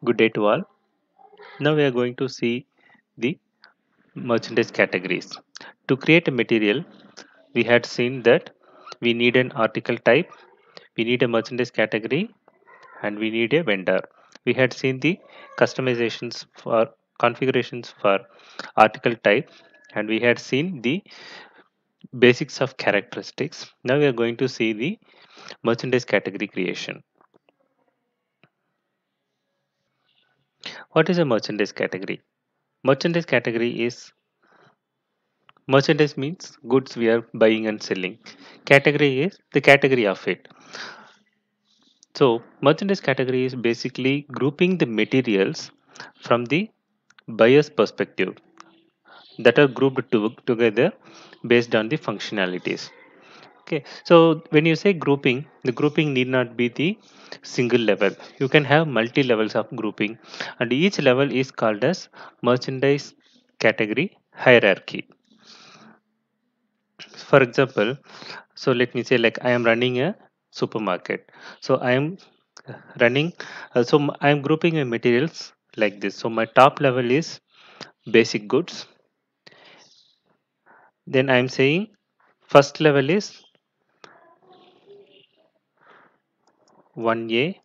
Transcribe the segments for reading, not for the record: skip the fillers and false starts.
Good day to all. Now we are going to see the merchandise categories. To create a material, we had seen that we need an article type, we need a merchandise category, and we need a vendor. We had seen the customizations for configurations for article type, and we had seen the basics of characteristics. Now we are going to see the merchandise category creation. What is a merchandise category? Merchandise category is merchandise means goods we are buying and selling. Category is the category of it. So, merchandise category is basically grouping the materials from the buyer's perspective that are grouped together based on the functionalities. Okay, so when you say grouping, the grouping need not be the single level. You can have multi levels of grouping, and each level is called as merchandise category hierarchy. For example, so let me say like I am running a supermarket, so I am running I am grouping my materials like this. So my top level is basic goods, then I am saying first level is 1A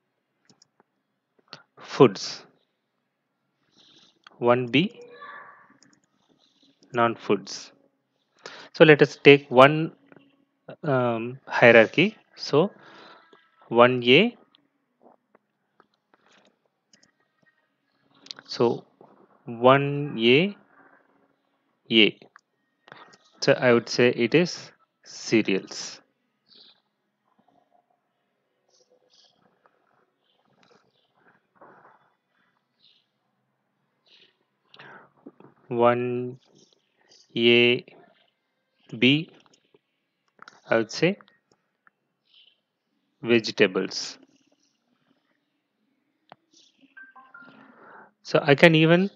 foods, 1B non foods. So let us take one hierarchy. So 1A, so 1A, A. So I would say it is cereals. 1A, B, I would say vegetables. So I can even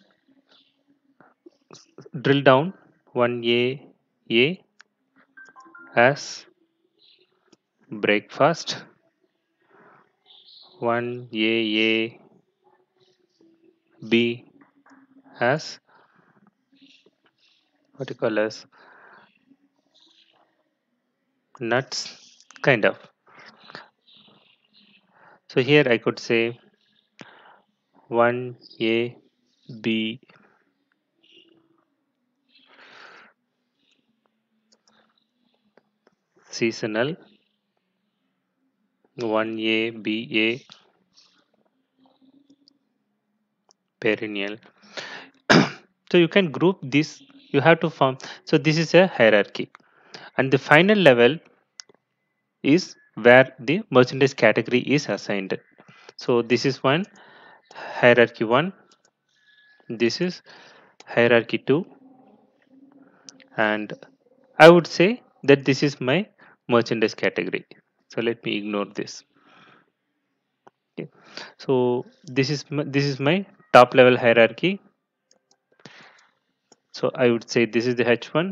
drill down 1A as breakfast, 1A B as what you call as nuts, kind of. So here I could say 1A B seasonal, 1A B A perennial. So you can group this, you have to form. So this is a hierarchy, and the final level is where the merchandise category is assigned. So this is one hierarchy 1, this is hierarchy 2, and I would say that this is my merchandise category. So let me ignore this. Okay. So this is my top level hierarchy. So I would say this is the H1.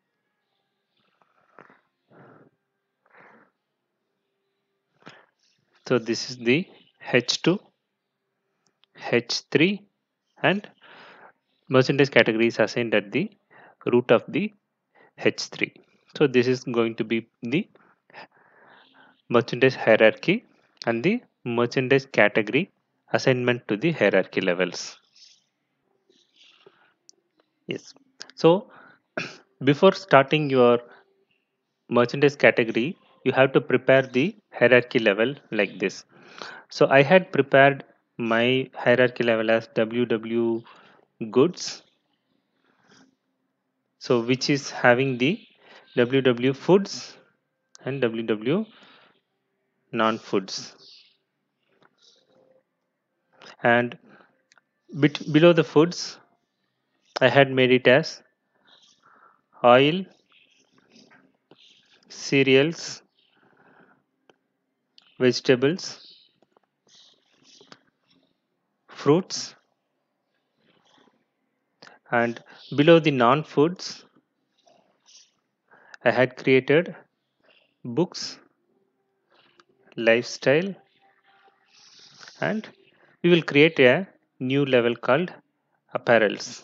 So this is the H2, H3, and merchandise category is assigned at the root of the H3. So this is going to be the merchandise hierarchy and the merchandise category assignment to the hierarchy levels. Yes. So before starting your merchandise category, you have to prepare the hierarchy level like this. So I had prepared my hierarchy level as WW goods, so which is having the WW foods and WW non foods, and below the foods I had made it as oil, cereals, vegetables, fruits, and below the non foods I had created books, lifestyle, and we will create a new level called apparels,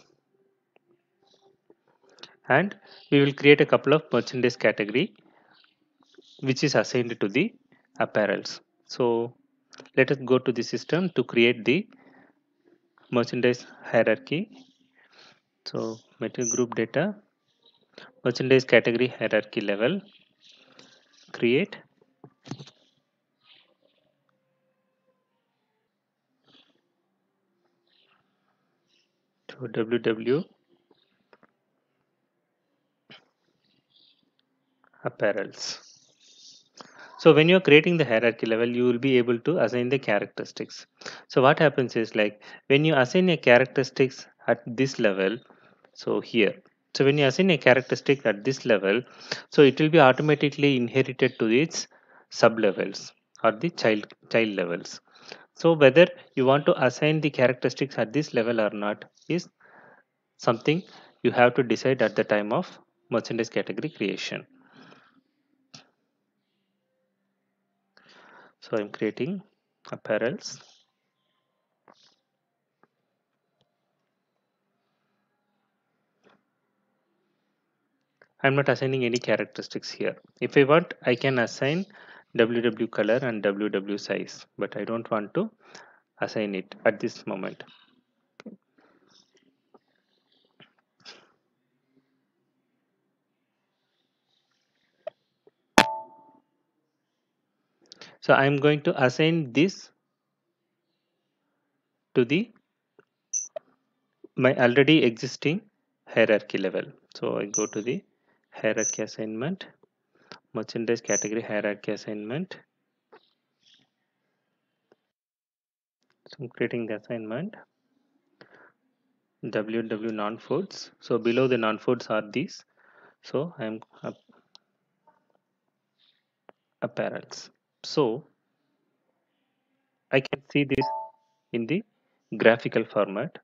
and we will create a couple of merchandise category which is assigned to the apparels. So let us go to the system to create the merchandise hierarchy. So material group data, merchandise category hierarchy level, create. So ww apparels. So when you're creating the hierarchy level, you will be able to assign the characteristics. So what happens is, like, when you assign a characteristics at this level, so here, so when you assign a characteristic at this level, so it will be automatically inherited to its sub levels or the child levels. So whether you want to assign the characteristics at this level or not is something you have to decide at the time of merchandise category creation. So I'm creating apparels. I'm not assigning any characteristics here. If I want, I can assign ww color and ww size, but I don't want to assign it at this moment. So I'm going to assign this to the my already existing hierarchy level. So I go to the hierarchy assignment, merchandise category hierarchy assignment. So I'm creating the assignment ww non-foods. So below the non-foods are these. So I'm apparels. So I can see this in the graphical format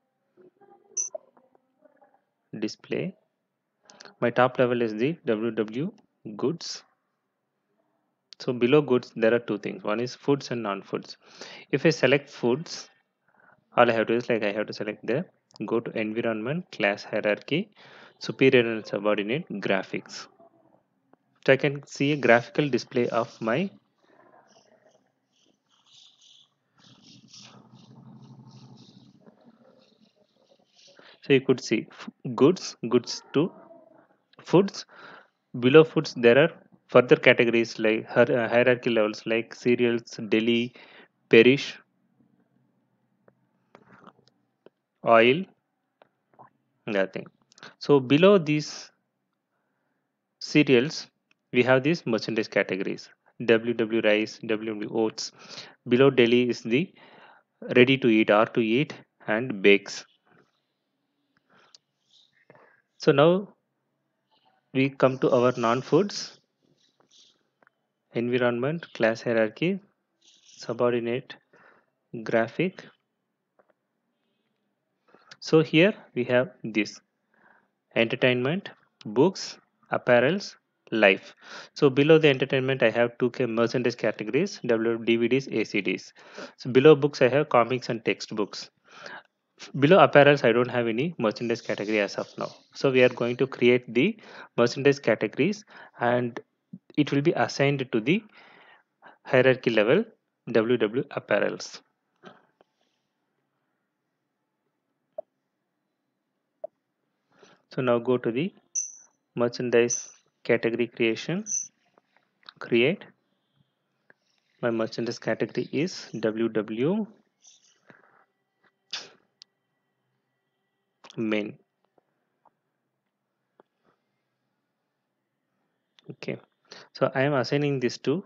display. My top level is the ww goods. So below goods there are two things. One is foods and non-foods. If I select foods, all I have to do is, like, I have to select the go to environment, class hierarchy, superior and subordinate, graphics. So I can see a graphical display of my, so you could see goods to foods. Below foods there are further categories like hierarchy levels like cereals, deli, perish, oil, nothing. So below these cereals, we have these merchandise categories. WW rice, WW oats. Below deli is the ready to eat or to eat and bakes. So now we come to our non-foods, environment, class hierarchy, subordinate, graphic. So here we have this entertainment, books, apparels, life. So below the entertainment, I have two merchandise categories: DVDs, ACDs. So below books, I have comics and textbooks. Below apparels, I don't have any merchandise category as of now. So we are going to create the merchandise categories, and it will be assigned to the hierarchy level WW apparels. So now go to the merchandise category creation, create. My merchandise category is WW main. Okay, so I am assigning this to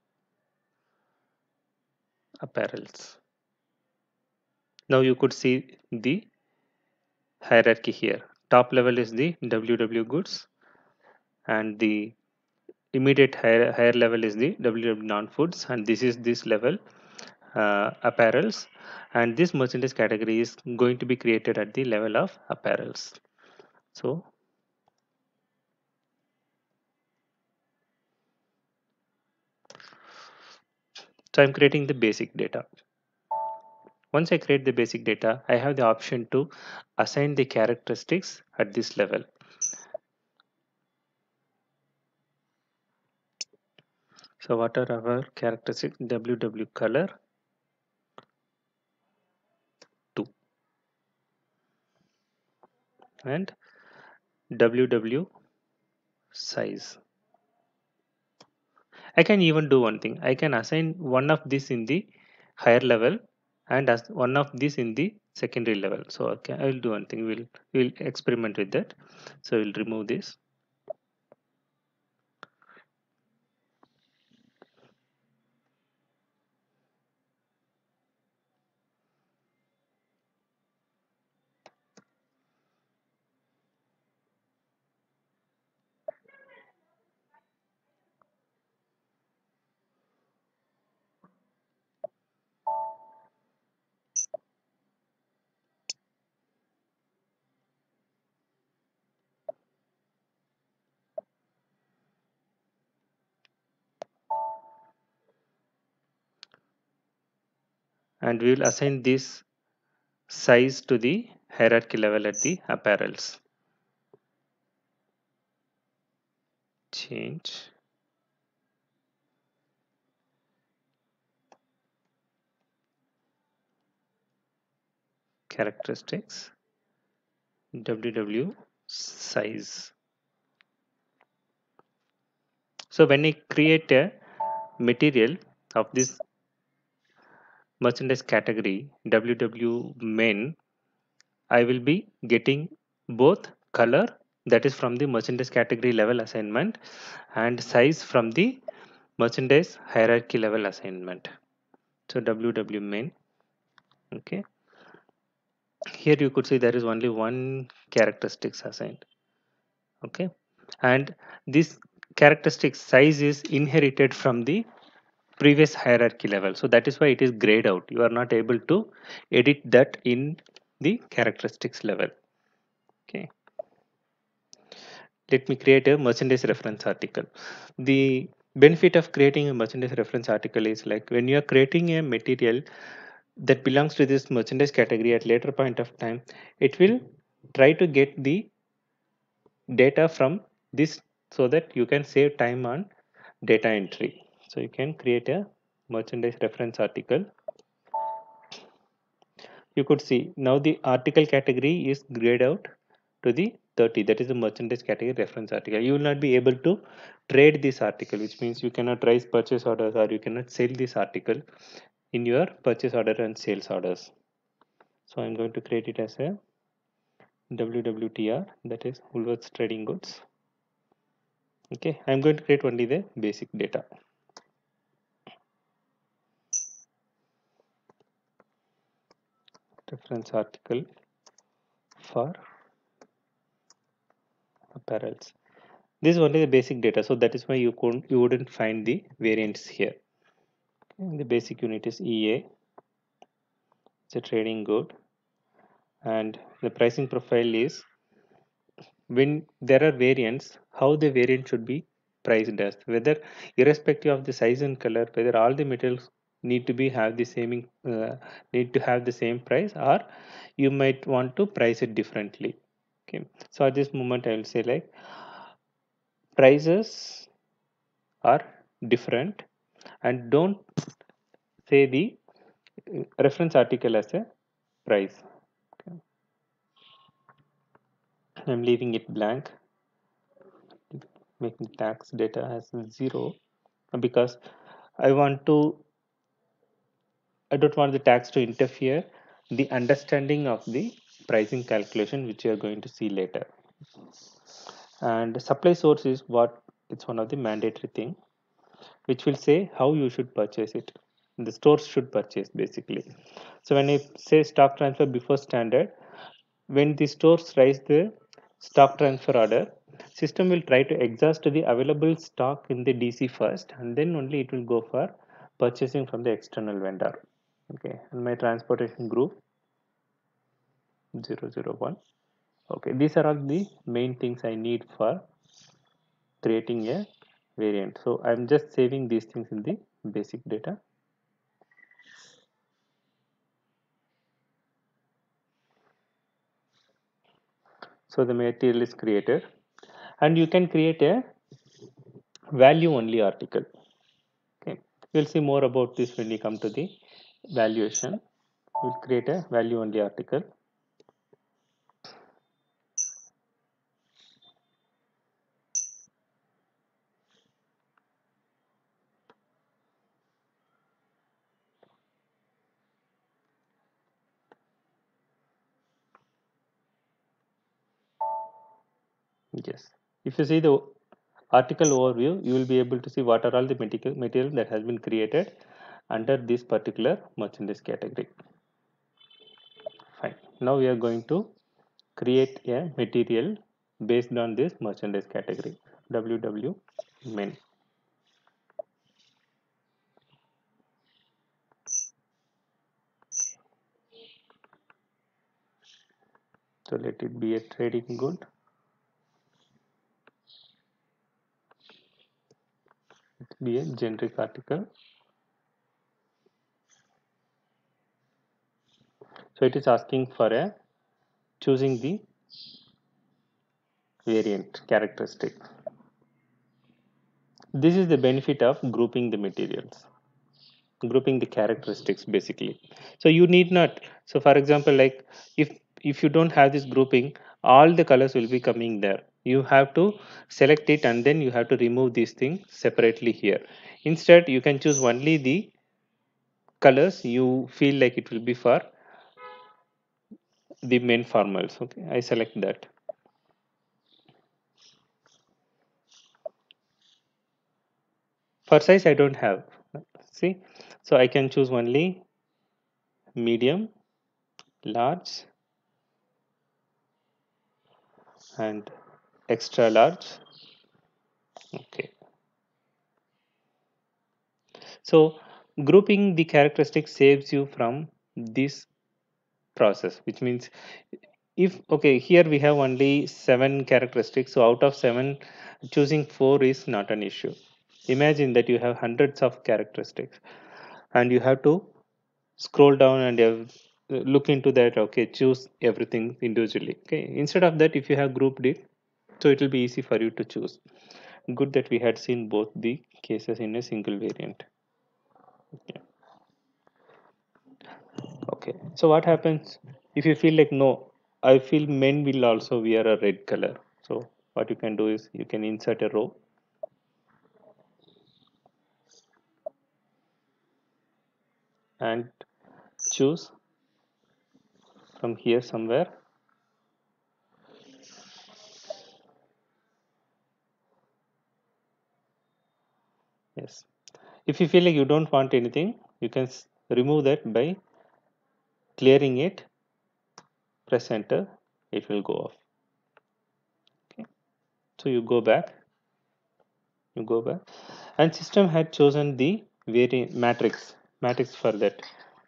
apparels. Now you could see the hierarchy here. Top level is the WW goods, and the immediate higher level is the WW non-foods, and this is this level apparels, and this merchandise category is going to be created at the level of apparels. So I'm creating the basic data. Once I create the basic data, I have the option to assign the characteristics at this level. So what are our characteristics? WW color 2 and WW size. I can even do one thing. I can assign one of this in the higher level and as one of this in the secondary level. So okay, I will do one thing. We'll experiment with that. So we'll remove this and we will assign this size to the hierarchy level at the apparels. Change characteristics WW size. So when I create a material of this merchandise category WW men, I will be getting both color, that is from the merchandise category level assignment, and size from the merchandise hierarchy level assignment. So WW main. Okay, here you could see there is only one characteristics assigned. Okay, and this characteristic size is inherited from the previous hierarchy level, so that is why it is grayed out. You are not able to edit that in the characteristics level. Okay, let me create a merchandise reference article. The benefit of creating a merchandise reference article is like when you are creating a material that belongs to this merchandise category at later point of time, it will try to get the data from this so that you can save time on data entry. So you can create a merchandise reference article. You could see now the article category is grayed out to the 30, that is the merchandise category reference article. You will not be able to trade this article, which means you cannot raise purchase orders or you cannot sell this article in your purchase order and sales orders. So I'm going to create it as a WWTR, that is Woolworths Trading Goods. Okay, I'm going to create only the basic data. Reference article for apparels. This is only the basic data, so that is why you wouldn't find the variants here. Okay, the basic unit is EA. It's a trading good, and the pricing profile is when there are variants, how the variant should be priced as, whether irrespective of the size and color, whether all the materials need to be have the same need to have the same price, or you might want to price it differently. Okay, so at this moment I will say like prices are different, and don't say the reference article as a price. Okay. I'm leaving it blank, making tax data as 0 because I want to I don't want the tax to interfere the understanding of the pricing calculation, which you are going to see later. And supply source is what, it's one of the mandatory thing which will say how you should purchase it. The stores should purchase basically. So when I say stock transfer before standard, when the stores raise the stock transfer order, system will try to exhaust the available stock in the DC first, and then only it will go for purchasing from the external vendor. Okay, and my transportation group 001. Okay, these are all the main things I need for creating a variant. So I'm just saving these things in the basic data. So the material is created, and you can create a value only article. Okay, we'll see more about this when we come to the valuation. We'll create a value only article. Yes, if you see the article overview, you will be able to see what are all the material that has been created under this particular merchandise category. Fine. Now we are going to create a material based on this merchandise category. WW men. So let it be a trading good. Be a generic article. So it is asking for a choosing the variant characteristic. This is the benefit of grouping the materials, grouping the characteristics basically. So you need not. So for example, like if you don't have this grouping, all the colors will be coming there. You have to select it and then you have to remove these things separately here. Instead, you can choose only the colors you feel like it will be for the main formals. Okay, I select that. For size, I don't have. See, so I can choose only medium, large, and extra large. Okay, so grouping the characteristics saves you from this process, which means if okay, here we have only 7 characteristics, so out of 7, choosing 4 is not an issue. Imagine that you have hundreds of characteristics and you have to scroll down and you have, look into that. Okay, choose everything individually. Okay, instead of that, if you have grouped it, so it will be easy for you to choose. Good that we had seen both the cases in a single variant. Yeah. Okay, so what happens if you feel like no, I feel men will also wear a red color. So what you can do is you can insert a row and choose from here somewhere. Yes, if you feel like you don't want anything, you can remove that by clearing it, press enter, it will go off. Okay, so you go back, and system had chosen the variant matrix for that,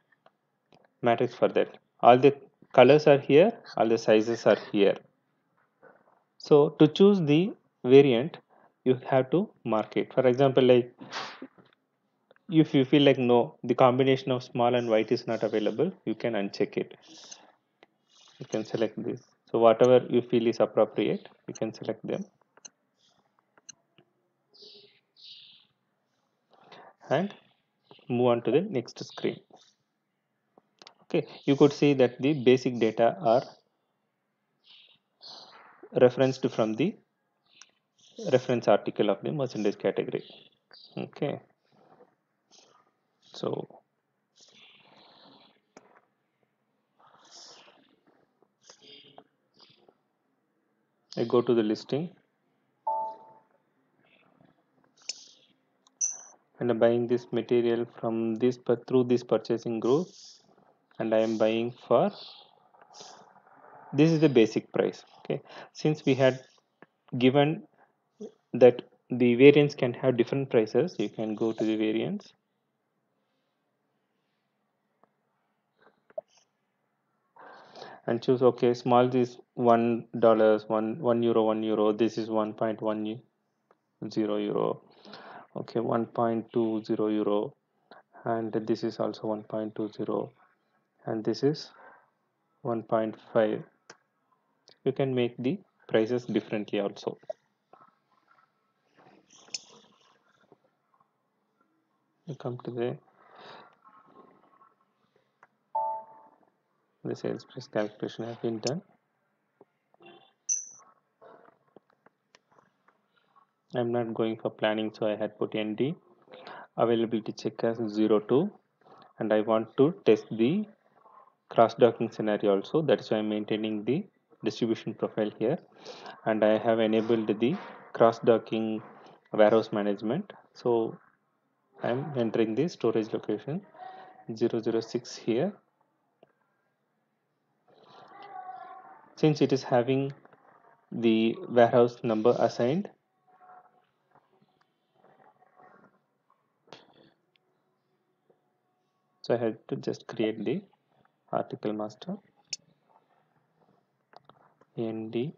all the colors are here, all the sizes are here. So to choose the variant, you have to mark it. For example, like if you feel like no, the combination of small and white is not available, you can uncheck it. You can select this. So whatever you feel is appropriate, you can select them and move on to the next screen. Okay, you could see that the basic data are referenced from the reference article of the merchandise category. Okay, so I go to the listing and I'm buying this material from this through this purchasing group, and I am buying for this is the basic price. Okay, since we had given that the variants can have different prices, you can go to the variants and choose okay, small is $1, €1, €1, this is 1.10 euro, okay, €1.20, and this is also 1.20, and this is 1.5. you can make the prices differently also. You come to the sales price calculation has been done. I'm not going for planning, so I had put ND. Availability check as 02, and I want to test the cross-docking scenario also. That's why I'm maintaining the distribution profile here, and I have enabled the cross-docking warehouse management. So I'm entering the storage location 006 here. Since it is having the warehouse number assigned, so I have to just create the article master ND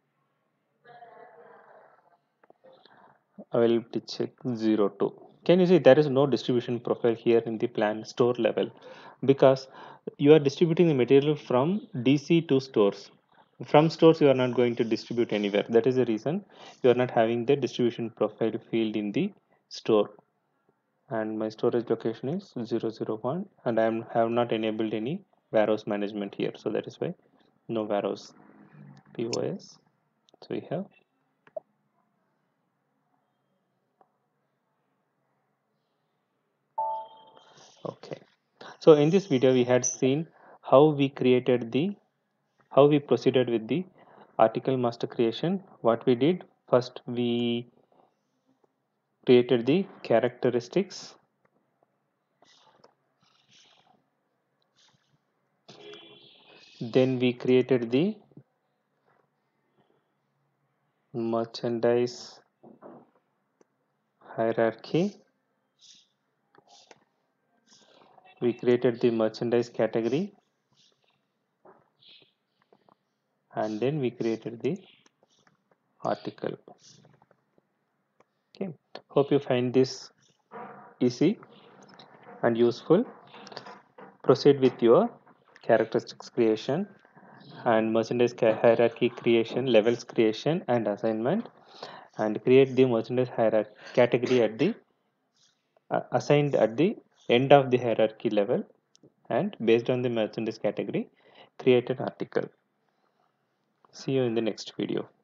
availability check 02. Can you see there is no distribution profile here in the plan store level, because you are distributing the material from DC to stores. From stores you are not going to distribute anywhere. That is the reason you are not having the distribution profile field in the store. And my storage location is 001, and I have not enabled any warehouse management here, so that is why no warehouse POS. So we have okay. So in this video we had seen how we created the how we proceeded with the article master creation. What we did first, we created the characteristics, then we created the merchandise hierarchy, we created the merchandise category, and then we created the article. Okay, hope you find this easy and useful. Proceed with your characteristics creation and merchandise hierarchy creation, levels creation and assignment, and create the merchandise hierarchy category at the assigned at the end of the hierarchy level, and based on the merchandise category create an article. See you in the next video.